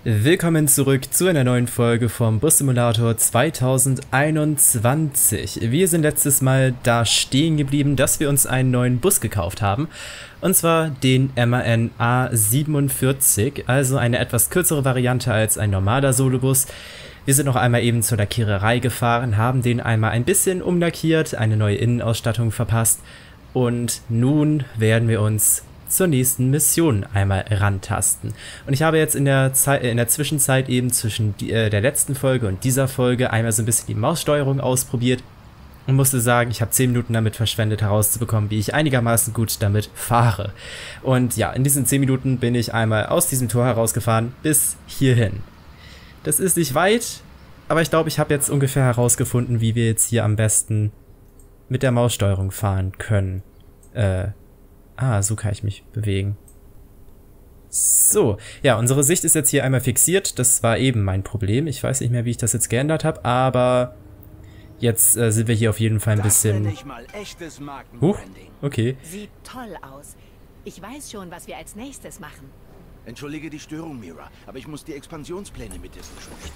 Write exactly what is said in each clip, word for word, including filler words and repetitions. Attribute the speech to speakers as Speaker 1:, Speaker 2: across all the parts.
Speaker 1: Willkommen zurück zu einer neuen Folge vom Bus Simulator zweitausendeinundzwanzig. Wir sind letztes Mal da stehen geblieben, dass wir uns einen neuen Bus gekauft haben. Und zwar den M A N A siebenundvierzig, also eine etwas kürzere Variante als ein normaler Solobus. Wir sind noch einmal eben zur Lackiererei gefahren, haben den einmal ein bisschen umlackiert, eine neue Innenausstattung verpasst. Und nun werden wir uns zur nächsten Mission einmal rantasten. Und ich habe jetzt in der Zeit, in der Zwischenzeit eben zwischen die, äh, der letzten Folge und dieser Folge einmal so ein bisschen die Maussteuerung ausprobiert und musste sagen, ich habe zehn Minuten damit verschwendet herauszubekommen, wie ich einigermaßen gut damit fahre. Und ja, in diesen zehn Minuten bin ich einmal aus diesem Tor herausgefahren bis hierhin. Das ist nicht weit, aber ich glaube, ich habe jetzt ungefähr herausgefunden, wie wir jetzt hier am besten mit der Maussteuerung fahren können. Äh, Ah, so kann ich mich bewegen. So, ja, unsere Sicht ist jetzt hier einmal fixiert. Das war eben mein Problem. Ich weiß nicht mehr, wie ich das jetzt geändert habe, aber jetzt äh, sind wir hier auf jeden Fall ein bisschen... Huch, okay.
Speaker 2: Sieht toll aus. Ich weiß schon, was wir als nächstes machen.
Speaker 3: Entschuldige die Störung, Mira, aber ich muss die Expansionspläne mit dir besprechen.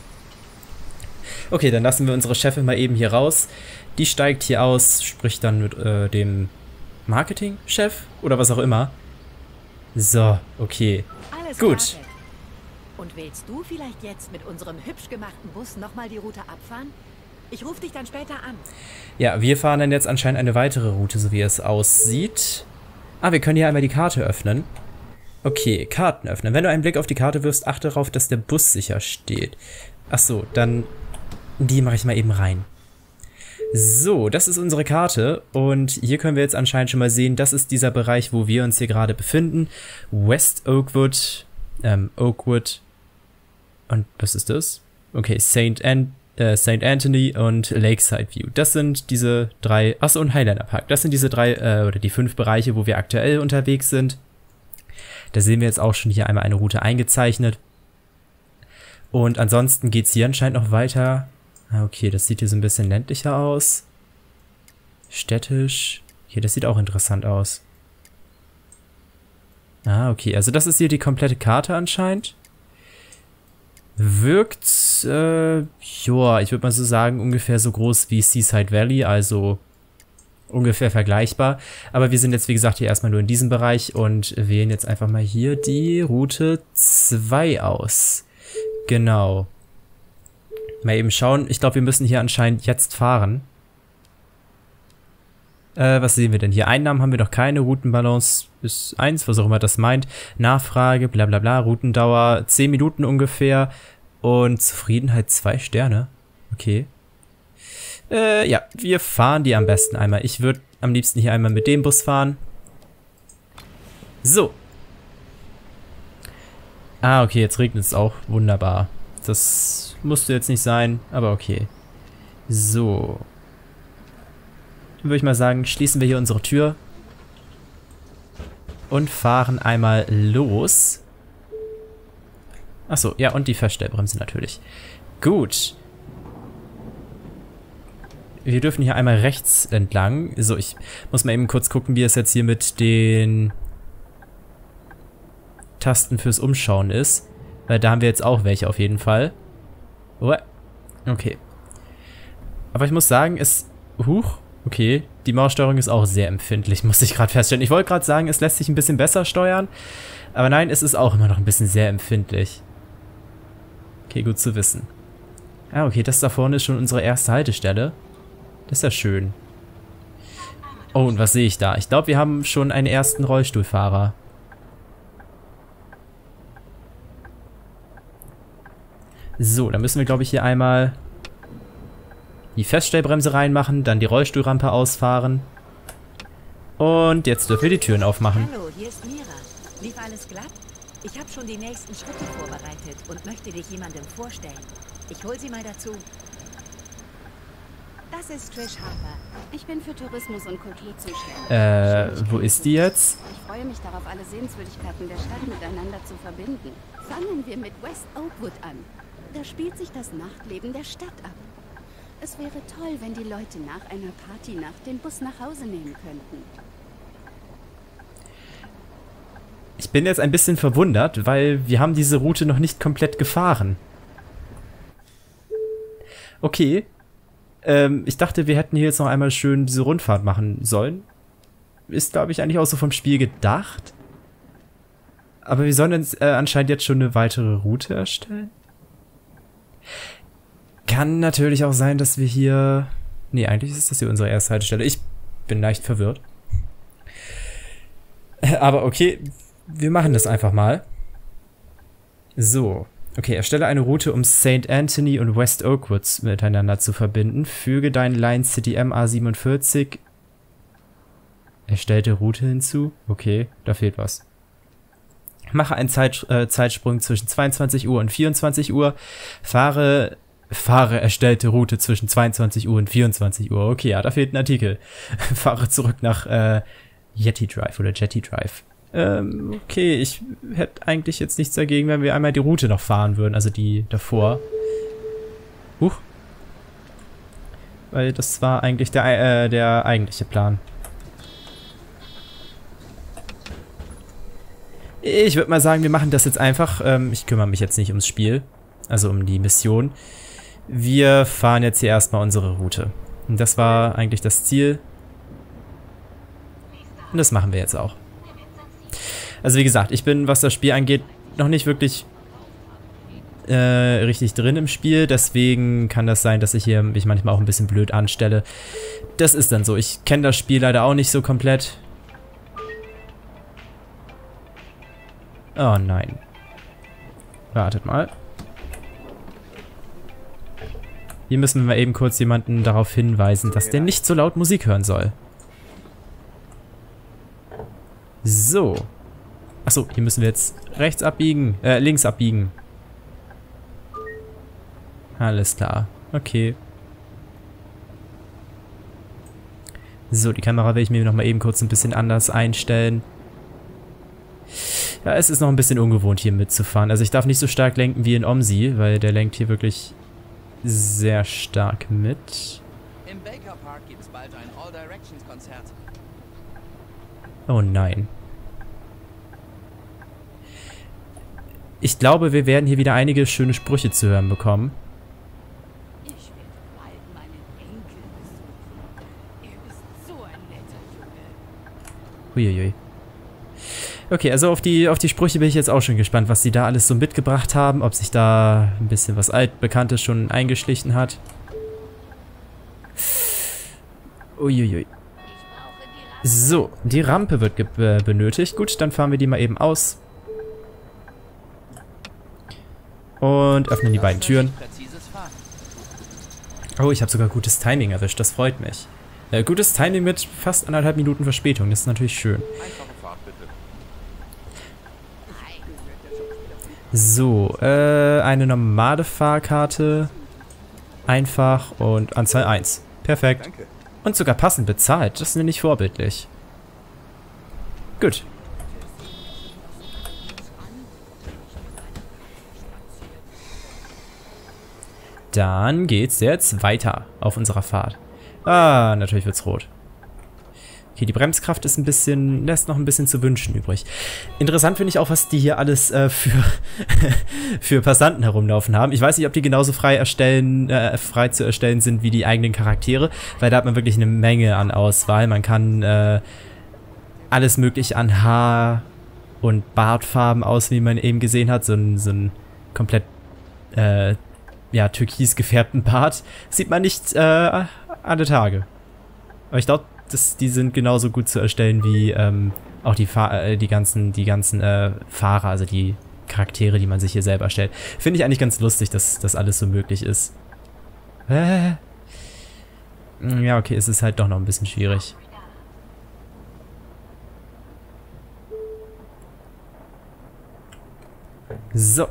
Speaker 1: Okay, dann lassen wir unsere Chefin mal eben hier raus. Die steigt hier aus, spricht dann mit äh, dem Marketingchef oder was auch immer. So, okay.
Speaker 2: Alles
Speaker 1: gut.
Speaker 2: Klar. Und willst du vielleicht jetzt mit unserem hübsch gemachten Bus nochmal die Route abfahren? Ich rufe dich dann später an.
Speaker 1: Ja, wir fahren dann jetzt anscheinend eine weitere Route, so wie es aussieht. Ah, wir können hier einmal die Karte öffnen. Okay, Karten öffnen. Wenn du einen Blick auf die Karte wirfst, achte darauf, dass der Bus sicher steht. Ach so, dann die mache ich mal eben rein. So, das ist unsere Karte und hier können wir jetzt anscheinend schon mal sehen, das ist dieser Bereich, wo wir uns hier gerade befinden. West Oakwood, ähm, Oakwood und was ist das? Okay, Saint An äh, Saint Anthony und Lakeside View. Das sind diese drei, achso und Highlander Park. Das sind diese drei äh, oder die fünf Bereiche, wo wir aktuell unterwegs sind. Da sehen wir jetzt auch schon hier einmal eine Route eingezeichnet. Und ansonsten geht es hier anscheinend noch weiter. Okay, das sieht hier so ein bisschen ländlicher aus. Städtisch. Okay, das sieht auch interessant aus. Ah, okay. Also das ist hier die komplette Karte anscheinend. Wirkt, äh, joa, ich würde mal so sagen, ungefähr so groß wie Seaside Valley, also ungefähr vergleichbar. Aber wir sind jetzt, wie gesagt, hier erstmal nur in diesem Bereich und wählen jetzt einfach mal hier die Route zwei aus. Genau. Mal eben schauen. Ich glaube, wir müssen hier anscheinend jetzt fahren. Äh, was sehen wir denn hier? Einnahmen haben wir noch keine. Routenbalance ist eins, was auch immer das meint. Nachfrage, bla bla bla. Routendauer zehn Minuten ungefähr. Und Zufriedenheit zwei Sterne. Okay. Äh, ja, wir fahren die am besten einmal. Ich würde am liebsten hier einmal mit dem Bus fahren. So. Ah, okay, jetzt regnet es auch. Wunderbar. Das musste jetzt nicht sein, aber okay. So. Dann würde ich mal sagen, schließen wir hier unsere Tür. Und fahren einmal los. Achso, ja, und die Feststellbremse natürlich. Gut. Wir dürfen hier einmal rechts entlang. So, ich muss mal eben kurz gucken, wie es jetzt hier mit den Tasten fürs Umschauen ist. Weil da haben wir jetzt auch welche auf jeden Fall. Okay. Aber ich muss sagen, es... Huch, okay. Die Maussteuerung ist auch sehr empfindlich, muss ich gerade feststellen. Ich wollte gerade sagen, es lässt sich ein bisschen besser steuern. Aber nein, es ist auch immer noch ein bisschen sehr empfindlich. Okay, gut zu wissen. Ah, okay, das da vorne ist schon unsere erste Haltestelle. Das ist ja schön. Oh, und was sehe ich da? Ich glaube, wir haben schon einen ersten Rollstuhlfahrer. So, dann müssen wir, glaube ich, hier einmal die Feststellbremse reinmachen, dann die Rollstuhlrampe ausfahren. Und jetzt dürfen wir die Türen aufmachen.
Speaker 2: Hallo, hier ist Mira. Lief alles glatt? Ich habe schon die nächsten Schritte vorbereitet und möchte dich jemandem vorstellen. Ich hol sie mal dazu. Das ist Trish Harper.
Speaker 4: Ich bin für Tourismus und Kultur zuständig.
Speaker 1: Äh, wo ist die jetzt?
Speaker 4: Ich freue mich darauf, alle Sehenswürdigkeiten der Stadt miteinander zu verbinden. Fangen wir mit West Oakwood an. Da spielt sich das Nachtleben der Stadt ab. Es wäre toll, wenn die Leute nach einer Partynacht den Bus nach Hause nehmen könnten.
Speaker 1: Ich bin jetzt ein bisschen verwundert, weil wir haben diese Route noch nicht komplett gefahren. Okay. Ähm, ich dachte, wir hätten hier jetzt noch einmal schön diese Rundfahrt machen sollen. Ist, glaube ich, eigentlich auch so vom Spiel gedacht. Aber wir sollen uns äh, anscheinend jetzt schon eine weitere Route erstellen. Kann natürlich auch sein, dass wir hier... Nee, eigentlich ist das hier unsere erste Haltestelle. Ich bin leicht verwirrt. Aber okay, wir machen das einfach mal. So. Okay, erstelle eine Route, um Saint Anthony und West Oakwood miteinander zu verbinden. Füge deinen Line City M A siebenundvierzig. Erstellte Route hinzu. Okay, da fehlt was. Mache einen Zeit, äh, Zeitsprung zwischen zweiundzwanzig Uhr und vierundzwanzig Uhr. Fahre... Fahre erstellte Route zwischen zweiundzwanzig Uhr und vierundzwanzig Uhr. Okay, ja, da fehlt ein Artikel. Fahre zurück nach äh, Yeti Drive oder Jetty Drive. Ähm, okay, ich hätte eigentlich jetzt nichts dagegen, wenn wir einmal die Route noch fahren würden, also die davor. Huch. Weil das war eigentlich der, äh, der eigentliche Plan. Ich würde mal sagen, wir machen das jetzt einfach. Ähm, ich kümmere mich jetzt nicht ums Spiel, also um die Mission. Wir fahren jetzt hier erstmal unsere Route. Und das war eigentlich das Ziel. Und das machen wir jetzt auch. Also wie gesagt, ich bin, was das Spiel angeht, noch nicht wirklich äh, richtig drin im Spiel. Deswegen kann das sein, dass ich hier mich manchmal auch ein bisschen blöd anstelle. Das ist dann so. Ich kenne das Spiel leider auch nicht so komplett. Oh nein. Wartet mal. Hier müssen wir mal eben kurz jemanden darauf hinweisen, dass der nicht so laut Musik hören soll. So. Achso, hier müssen wir jetzt rechts abbiegen, äh, links abbiegen. Alles klar. Okay. So, die Kamera will ich mir noch mal eben kurz ein bisschen anders einstellen. Ja, es ist noch ein bisschen ungewohnt, hier mitzufahren. Also ich darf nicht so stark lenken wie in Omsi, weil der lenkt hier wirklich sehr stark mit.
Speaker 5: Im Baker Park gibt es bald ein All-Directions-Konzert.
Speaker 1: Oh nein. Ich glaube, wir werden hier wieder einige schöne Sprüche zu hören bekommen.
Speaker 4: Ich werde bald meinen Enkel besuchen. Er ist so ein netter Junge.
Speaker 1: Huiuiui. Okay, also auf die, auf die Sprüche bin ich jetzt auch schon gespannt, was sie da alles so mitgebracht haben. Ob sich da ein bisschen was Altbekanntes schon eingeschlichen hat. Uiuiui. So, die Rampe wird äh, benötigt. Gut, dann fahren wir die mal eben aus. Und öffnen die beiden Türen. Oh, ich habe sogar gutes Timing erwischt. Das freut mich. Äh, gutes Timing mit fast anderthalb Minuten Verspätung. Das ist natürlich schön. So, äh, eine normale Fahrkarte. Einfach und Anzahl eins. Perfekt.
Speaker 3: Danke.
Speaker 1: Und sogar passend bezahlt. Das nenne ich vorbildlich. Gut. Dann geht's jetzt weiter auf unserer Fahrt. Ah, natürlich wird's rot. Okay, die Bremskraft ist ein bisschen, lässt noch ein bisschen zu wünschen übrig. Interessant finde ich auch, was die hier alles äh, für, für Passanten herumlaufen haben. Ich weiß nicht, ob die genauso frei erstellen, äh, frei zu erstellen sind wie die eigenen Charaktere, weil da hat man wirklich eine Menge an Auswahl. Man kann äh, alles mögliche an Haar- und Bartfarben aus, wie man eben gesehen hat. So ein, so ein komplett äh, ja, türkis gefärbten Bart. Sieht man nicht äh, alle Tage. Aber ich glaube, Das, die sind genauso gut zu erstellen wie ähm, auch die, Fahr äh, die ganzen, die ganzen äh, Fahrer, also die Charaktere, die man sich hier selber erstellt. Finde ich eigentlich ganz lustig, dass das alles so möglich ist. Äh. Ja, okay, es ist halt doch noch ein bisschen schwierig. So.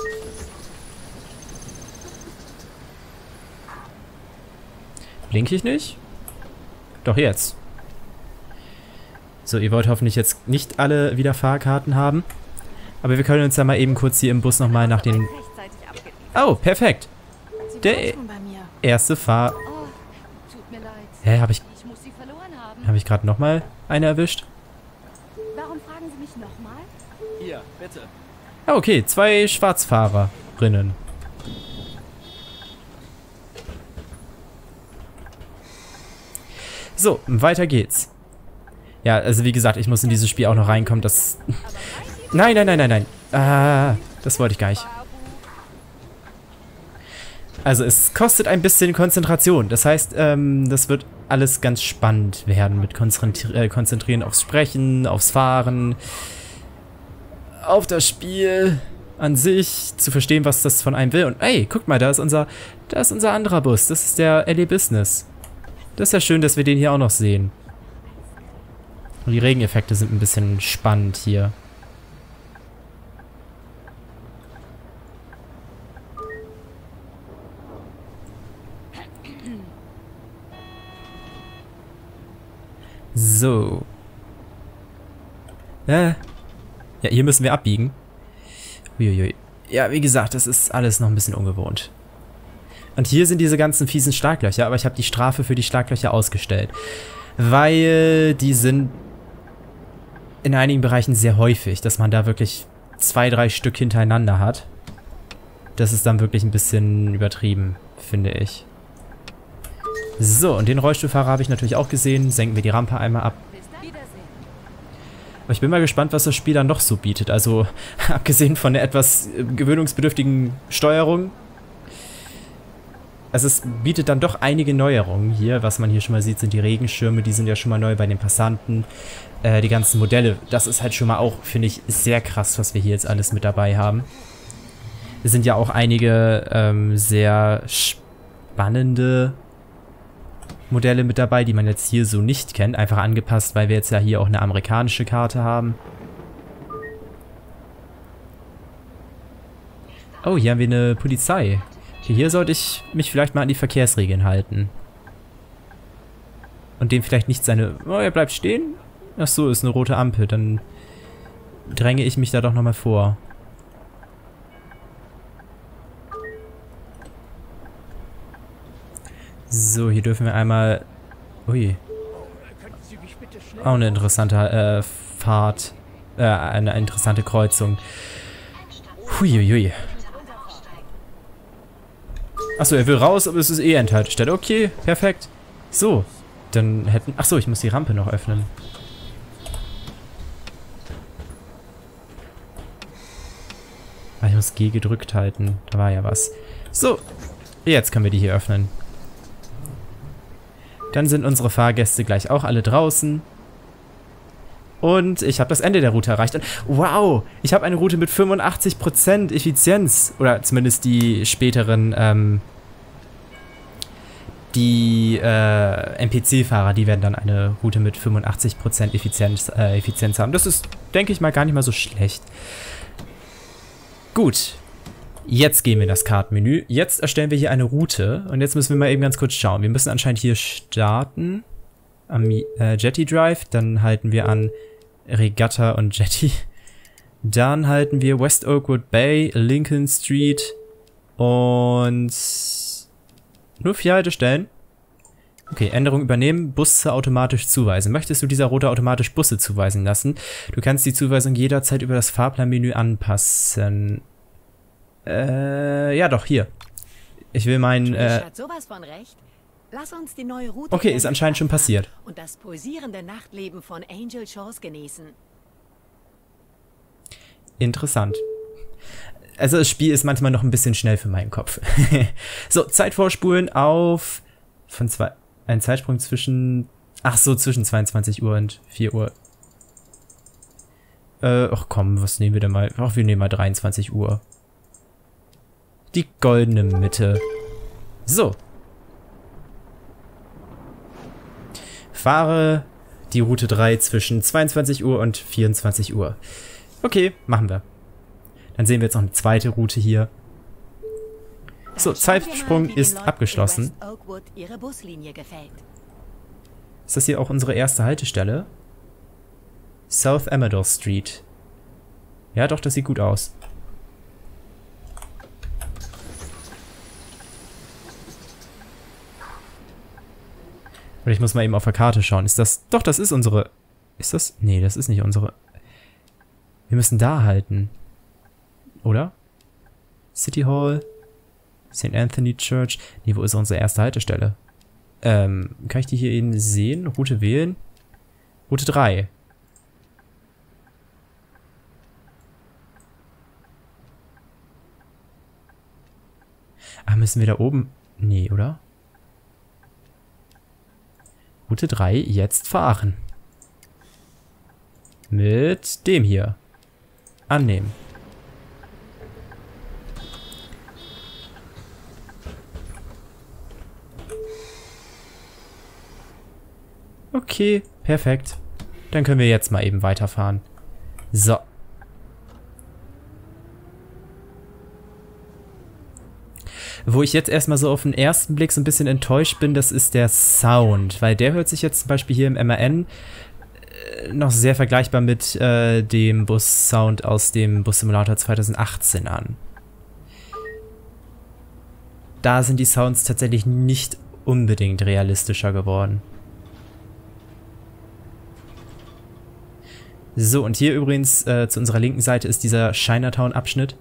Speaker 1: Blinke ich nicht? Doch jetzt. So, ihr wollt hoffentlich jetzt nicht alle wieder Fahrkarten haben. Aber wir können uns ja mal eben kurz hier im Bus nochmal nach den... Oh, perfekt. Der erste Fahr...
Speaker 4: Oh, tut mir leid.
Speaker 1: Hä, habe ich...
Speaker 4: Ich muss sie verloren haben.
Speaker 1: Habe ich gerade nochmal eine erwischt?
Speaker 4: Warum fragen Sie mich nochmal?
Speaker 5: Bitte.
Speaker 1: Ah, okay, zwei Schwarzfahrerinnen. So, weiter geht's. Ja, also wie gesagt, ich muss in dieses Spiel auch noch reinkommen, das... Nein, nein, nein, nein, nein. Ah, das wollte ich gar nicht. Also es kostet ein bisschen Konzentration. Das heißt, ähm, das wird alles ganz spannend werden mit Konzentri äh, Konzentrieren aufs Sprechen, aufs Fahren, auf das Spiel an sich, zu verstehen, was das von einem will. Und ey, guck mal, da ist unser, da ist unser anderer Bus. Das ist der L A Business. Das ist ja schön, dass wir den hier auch noch sehen. Und die Regeneffekte sind ein bisschen spannend hier. So. Äh. Ja, hier müssen wir abbiegen. Uiuiui. Ja, wie gesagt, das ist alles noch ein bisschen ungewohnt. Und hier sind diese ganzen fiesen Schlaglöcher, aber ich habe die Strafe für die Schlaglöcher ausgestellt. Weil die sind in einigen Bereichen sehr häufig, dass man da wirklich zwei, drei Stück hintereinander hat. Das ist dann wirklich ein bisschen übertrieben, finde ich. So, und den Rollstuhlfahrer habe ich natürlich auch gesehen. Senken wir die Rampe einmal ab. Aber ich bin mal gespannt, was das Spiel dann noch so bietet. Also, abgesehen von der etwas gewöhnungsbedürftigen Steuerung. Also es bietet dann doch einige Neuerungen hier. Was man hier schon mal sieht, sind die Regenschirme. Die sind ja schon mal neu bei den Passanten. Äh, die ganzen Modelle. Das ist halt schon mal auch, finde ich, sehr krass, was wir hier jetzt alles mit dabei haben. Es sind ja auch einige ähm, sehr spannende Modelle mit dabei, die man jetzt hier so nicht kennt. Einfach angepasst, weil wir jetzt ja hier auch eine amerikanische Karte haben. Oh, hier haben wir eine Polizei. Okay, hier sollte ich mich vielleicht mal an die Verkehrsregeln halten. Und dem vielleicht nicht seine... Oh, er bleibt stehen? Ach so, ist eine rote Ampel. Dann dränge ich mich da doch nochmal vor. So, hier dürfen wir einmal... Ui. Auch eine interessante äh, Fahrt. Äh, eine interessante Kreuzung. Huiuiui. Achso, er will raus, aber es ist eh Endhaltestelle. Okay, perfekt. So, dann hätten... Achso, ich muss die Rampe noch öffnen. Ah, ich muss G gedrückt halten. Da war ja was. So, jetzt können wir die hier öffnen. Dann sind unsere Fahrgäste gleich auch alle draußen. Und ich habe das Ende der Route erreicht. Und wow, ich habe eine Route mit fünfundachtzig Prozent Effizienz. Oder zumindest die späteren, ähm, die äh, N P C-Fahrer, die werden dann eine Route mit fünfundachtzig Prozent Effizienz, äh, Effizienz haben. Das ist, denke ich mal, gar nicht mal so schlecht. Gut. Jetzt gehen wir in das Kartenmenü. Jetzt erstellen wir hier eine Route. Und jetzt müssen wir mal eben ganz kurz schauen. Wir müssen anscheinend hier starten. Am äh, Jetty Drive. Dann halten wir an Regatta und Jetty. Dann halten wir West Oakwood Bay, Lincoln Street und nur vier Haltestellen. Okay, Änderung übernehmen, Busse automatisch zuweisen. Möchtest du dieser Route automatisch Busse zuweisen lassen? Du kannst die Zuweisung jederzeit über das Fahrplanmenü anpassen. Äh, ja doch, hier. Ich will meinen, äh...
Speaker 2: hat sowas von recht. Lass uns die neue Route...
Speaker 1: Okay, ist anscheinend schon passiert.
Speaker 2: Und das pulsierende Nachtleben von Angel Shores genießen.
Speaker 1: Interessant. Also das Spiel ist manchmal noch ein bisschen schnell für meinen Kopf. So, Zeit vorspulen auf... Von zwei... Ein Zeitsprung zwischen... Ach so, zwischen zweiundzwanzig Uhr und vier Uhr. Äh, ach komm, was nehmen wir denn mal? Ach, wir nehmen mal dreiundzwanzig Uhr. Die goldene Mitte. So. Fahre die Route drei zwischen zweiundzwanzig Uhr und vierundzwanzig Uhr. Okay, machen wir. Dann sehen wir jetzt noch eine zweite Route hier. So, Zeitsprung ist abgeschlossen. Ist das hier auch unsere erste Haltestelle? South Amador Street. Ja, doch, das sieht gut aus. Oder ich muss mal eben auf der Karte schauen. Ist das... Doch, das ist unsere... Ist das... Nee, das ist nicht unsere... Wir müssen da halten. Oder? City Hall. Saint Anthony Church. Nee, wo ist unsere erste Haltestelle? Ähm, kann ich die hier eben sehen? Route wählen? Route drei. Ah, müssen wir da oben... Nee, oder? Route drei, jetzt fahren. Mit dem hier. Annehmen. Okay, perfekt. Dann können wir jetzt mal eben weiterfahren. So. Wo ich jetzt erstmal so auf den ersten Blick so ein bisschen enttäuscht bin, das ist der Sound. Weil der hört sich jetzt zum Beispiel hier im M A N äh, noch sehr vergleichbar mit äh, dem Bus-Sound aus dem Bus Simulator zwanzig achtzehn an. Da sind die Sounds tatsächlich nicht unbedingt realistischer geworden. So, und hier übrigens äh, zu unserer linken Seite ist dieser Chinatown-Abschnitt.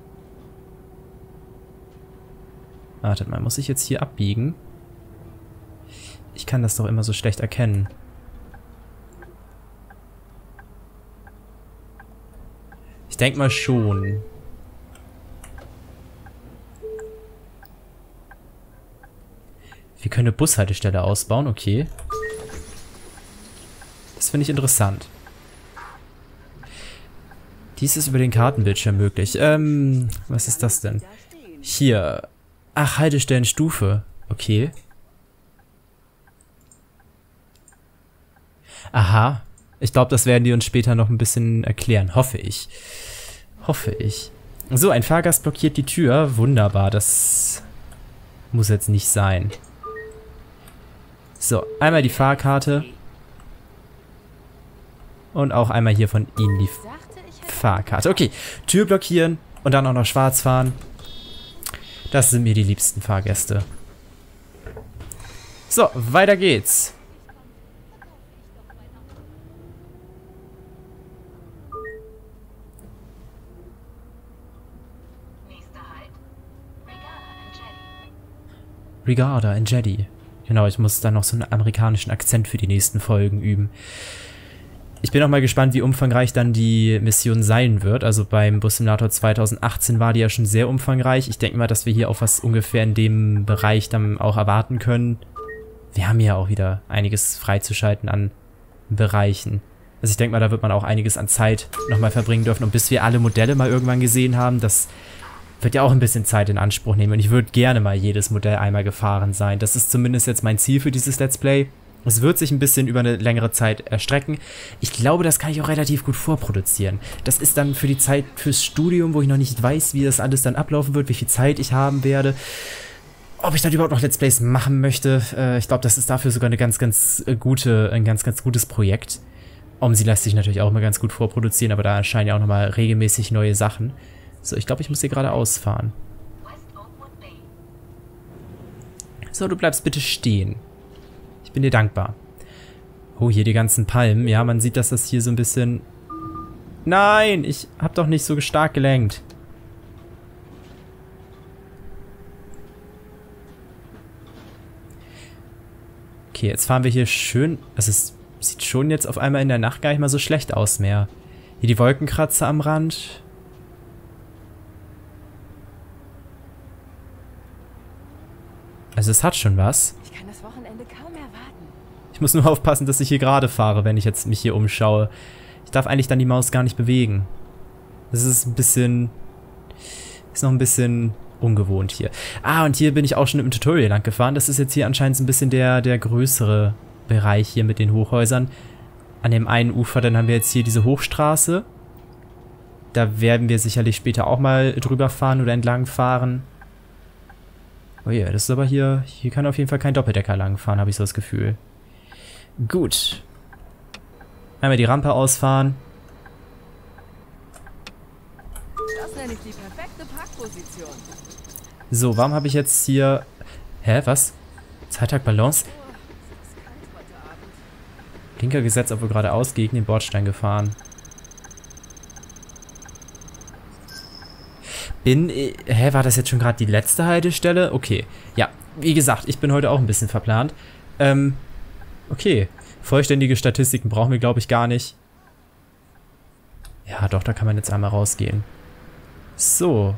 Speaker 1: Wartet mal, muss ich jetzt hier abbiegen? Ich kann das doch immer so schlecht erkennen. Ich denke mal schon. Wir können eine Bushaltestelle ausbauen, okay. Das finde ich interessant. Dies ist über den Kartenbildschirm möglich. Ähm, was ist das denn? Hier. Ach, Haltestellenstufe. Okay. Aha. Ich glaube, das werden die uns später noch ein bisschen erklären. Hoffe ich. Hoffe ich. So, ein Fahrgast blockiert die Tür. Wunderbar, das muss jetzt nicht sein. So, einmal die Fahrkarte. Und auch einmal hier von Ihnen die Fahrkarte. Okay, Tür blockieren und dann auch noch schwarz fahren. Das sind mir die liebsten Fahrgäste. So, weiter geht's. Regatta in Jetty. Genau, ich muss dann noch so einen amerikanischen Akzent für die nächsten Folgen üben. Ich bin auch mal gespannt, wie umfangreich dann die Mission sein wird. Also beim Bus Simulator zwanzig achtzehn war die ja schon sehr umfangreich. Ich denke mal, dass wir hier auch was ungefähr in dem Bereich dann auch erwarten können. Wir haben ja auch wieder einiges freizuschalten an Bereichen. Also ich denke mal, da wird man auch einiges an Zeit nochmal verbringen dürfen. Und bis wir alle Modelle mal irgendwann gesehen haben, das wird ja auch ein bisschen Zeit in Anspruch nehmen. Und ich würde gerne mal jedes Modell einmal gefahren sein. Das ist zumindest jetzt mein Ziel für dieses Let's Play. Es wird sich ein bisschen über eine längere Zeit erstrecken. Ich glaube, das kann ich auch relativ gut vorproduzieren. Das ist dann für die Zeit fürs Studium, wo ich noch nicht weiß, wie das alles dann ablaufen wird, wie viel Zeit ich haben werde. Ob ich dann überhaupt noch Let's Plays machen möchte. Äh, ich glaube, das ist dafür sogar eine ganz, ganz gute, ein ganz, ganz gutes Projekt. OMSI lässt sich natürlich auch mal ganz gut vorproduzieren, aber da erscheinen ja auch nochmal regelmäßig neue Sachen. So, ich glaube, ich muss hier gerade ausfahren. So, du bleibst bitte stehen. Ich bin dir dankbar. Oh, hier die ganzen Palmen. Ja, man sieht, dass das hier so ein bisschen... Nein, ich habe doch nicht so stark gelenkt. Okay, jetzt fahren wir hier schön... Also es sieht schon jetzt auf einmal in der Nacht gar nicht mal so schlecht aus mehr. Hier die Wolkenkratzer am Rand. Also es hat schon was.
Speaker 6: Ich kann das Wochenende kaum erwarten.
Speaker 1: Ich muss nur aufpassen, dass ich hier gerade fahre, wenn ich jetzt mich hier umschaue. Ich darf eigentlich dann die Maus gar nicht bewegen. Das ist ein bisschen... Ist noch ein bisschen ungewohnt hier. Ah, und hier bin ich auch schon im Tutorial lang gefahren. Das ist jetzt hier anscheinend so ein bisschen der, der größere Bereich hier mit den Hochhäusern. An dem einen Ufer, dann haben wir jetzt hier diese Hochstraße. Da werden wir sicherlich später auch mal drüber fahren oder entlang fahren. Oh ja, das ist aber hier... Hier kann auf jeden Fall kein Doppeldecker lang fahren, habe ich so das Gefühl. Gut. Einmal die Rampe ausfahren.
Speaker 6: Das nenne ich die perfekte Parkposition.
Speaker 1: So, warum habe ich jetzt hier... Hä, was? Zeittag Balance? Linker gesetzt, obwohl geradeaus gegen den Bordstein gefahren. bin... Hä, war das jetzt schon gerade die letzte Haltestelle? Okay, ja, wie gesagt, ich bin heute auch ein bisschen verplant. Ähm, okay, vollständige Statistiken brauchen wir, glaube ich, gar nicht. Ja, doch, da kann man jetzt einmal rausgehen. So.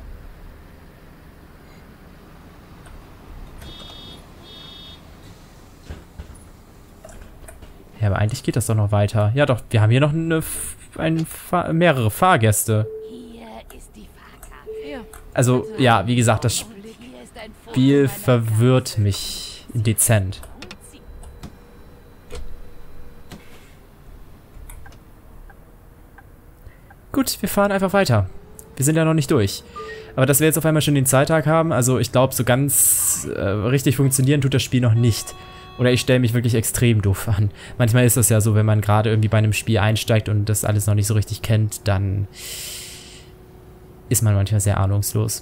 Speaker 1: Ja, aber eigentlich geht das doch noch weiter. Ja doch, wir haben hier noch eine, ein, Fahr mehrere Fahrgäste.
Speaker 4: Hier ist die Fahrkarte.
Speaker 6: Hier.
Speaker 1: Also, ja, wie gesagt, das
Speaker 4: Hier ist ein Foto
Speaker 1: Spiel
Speaker 4: meiner
Speaker 1: verwirrt
Speaker 4: Karte.
Speaker 1: mich dezent. Gut, wir fahren einfach weiter. Wir sind ja noch nicht durch. Aber dass wir jetzt auf einmal schon den Zeittag haben, also ich glaube, so ganz äh, richtig funktionieren tut das Spiel noch nicht. Oder ich stelle mich wirklich extrem doof an. Manchmal ist das ja so, wenn man gerade irgendwie bei einem Spiel einsteigt und das alles noch nicht so richtig kennt, dann ist man manchmal sehr ahnungslos.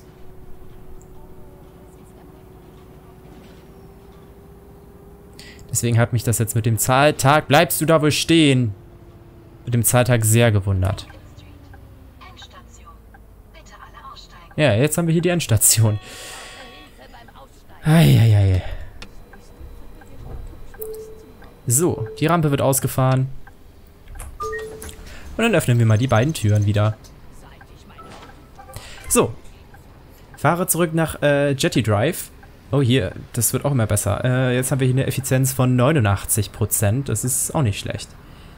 Speaker 1: Deswegen hat mich das jetzt mit dem Zahltag, bleibst du da wohl stehen, mit dem Zahltag sehr gewundert. Ja, jetzt haben wir hier die Endstation. Eieiei. So, die Rampe wird ausgefahren. Und dann öffnen wir mal die beiden Türen wieder. So. Fahre zurück nach äh, Jetty Drive. Oh, hier, das wird auch immer besser. Äh, jetzt haben wir hier eine Effizienz von neunundachtzig Prozent. Das ist auch nicht schlecht.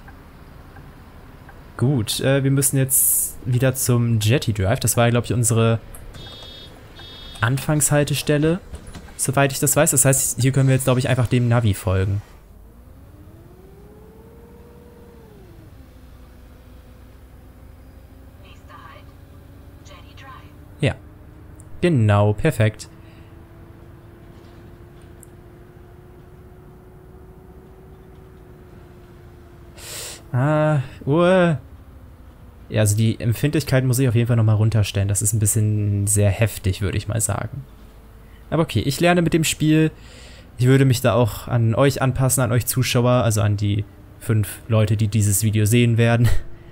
Speaker 1: Gut, äh, wir müssen jetzt wieder zum Jetty Drive. Das war, glaube ich, unsere Anfangshaltestelle, soweit ich das weiß. Das heißt, hier können wir jetzt, glaube ich, einfach dem Navi folgen. Ja, genau, perfekt. Ah, Uhr. Ja, also die Empfindlichkeit muss ich auf jeden Fall nochmal runterstellen. Das ist ein bisschen sehr heftig, würde ich mal sagen. Aber okay, ich lerne mit dem Spiel. Ich würde mich da auch an euch anpassen, an euch Zuschauer, also an die fünf Leute, die dieses Video sehen werden.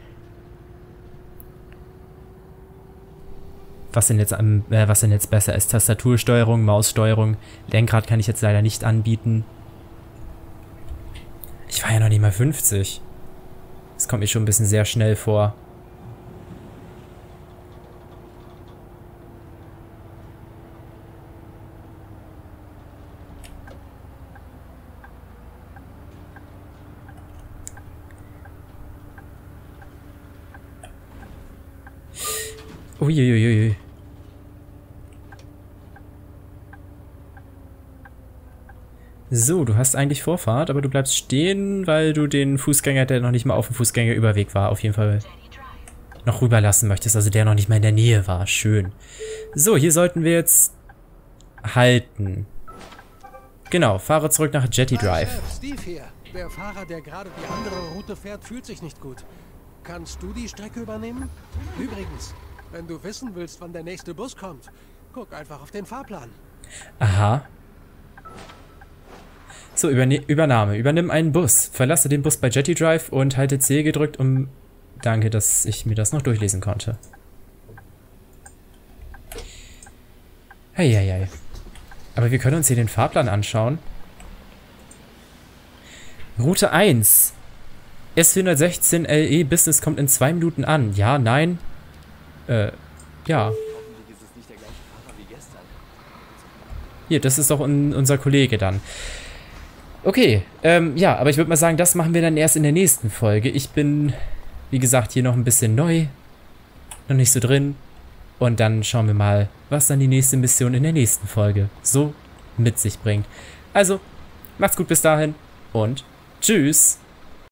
Speaker 1: Was denn jetzt, am, äh, was denn jetzt besser ist? Tastatursteuerung, Maussteuerung. Lenkrad kann ich jetzt leider nicht anbieten. Ich war ja noch nicht mal fünfzig. Das kommt mir schon ein bisschen sehr schnell vor. Uiuiui. So, du hast eigentlich Vorfahrt, aber du bleibst stehen, weil du den Fußgänger, der noch nicht mal auf dem Fußgängerüberweg war, auf jeden Fall noch rüberlassen möchtest. Also der noch nicht mal in der Nähe war. Schön. So, hier sollten wir jetzt halten. Genau, fahre zurück nach Jetty Drive.
Speaker 7: Chef, Steve hier. Der Fahrer, der gerade die andere Route fährt, fühlt sich nicht gut. Kannst du die Strecke übernehmen? Übrigens, wenn du wissen willst, wann der nächste Bus kommt, guck einfach auf den Fahrplan.
Speaker 1: Aha. So, Überne Übernahme. Übernimm einen Bus. Verlasse den Bus bei Jetty Drive und halte C gedrückt, um... Danke, dass ich mir das noch durchlesen konnte. Heieiei. Aber wir können uns hier den Fahrplan anschauen. Route eins. S vierhundertsechzehn L E Business kommt in zwei Minuten an. Ja, nein. Äh, ja. Hier, das ist doch un unser Kollege dann. Okay, ähm, ja, aber ich würde mal sagen, das machen wir dann erst in der nächsten Folge. Ich bin, wie gesagt, hier noch ein bisschen neu. Noch nicht so drin. Und dann schauen wir mal, was dann die nächste Mission in der nächsten Folge so mit sich bringt. Also, macht's gut bis dahin und tschüss.